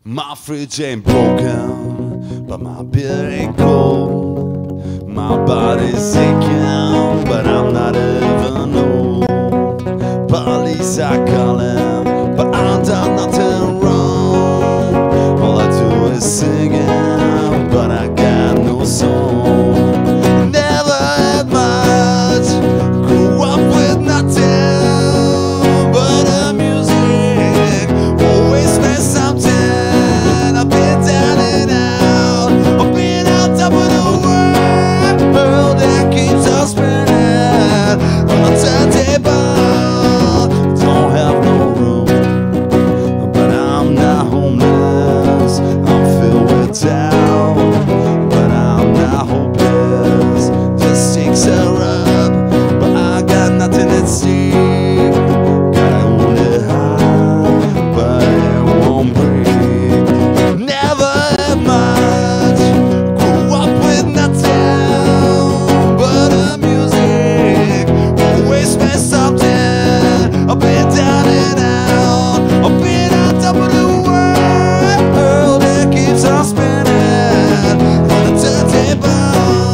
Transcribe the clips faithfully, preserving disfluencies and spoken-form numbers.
My fridge ain't broken, but my beer ain't cold. My body's aching, but I'm not even old. Police are calling, but I've done nothing wrong. All I do is singing, but I got no song. Never had much, grew up with nothing but the music. Always meant something. I've been down and out, I've been on top of the world that keeps on spinning on the turntable. Don't have no room, but I'm not homeless. I'm filled with doubt, but I'm not hopeless. Just takes a rub, but I got nothing at stake. Gotta hold it high, but it won't break. Never had much, grew up with nothing but the music. Always meant something. I've been down and out, I've been on top of the world that keeps on spinning on the turntable.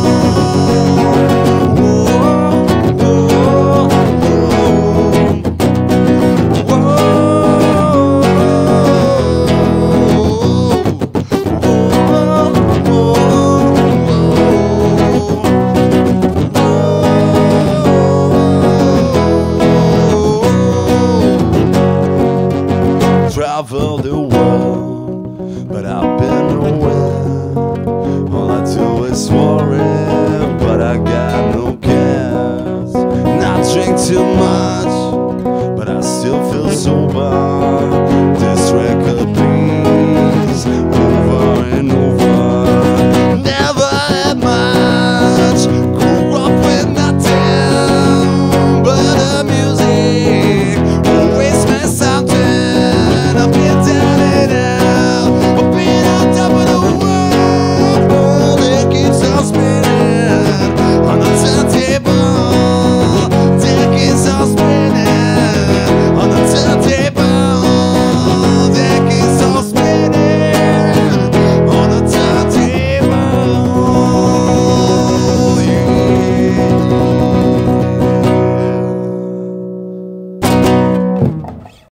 Travel the world, but I've been nowhere. All I do is worry, but I got no cares. Not drink too much, but I still feel sober.